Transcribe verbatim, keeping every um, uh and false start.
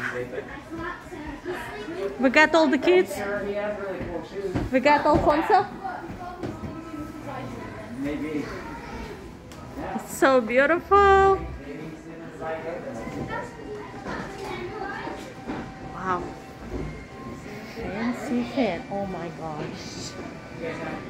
We got all the kids. We got Alfonso. It's so beautiful. Wow. Fancy fan. Oh my gosh.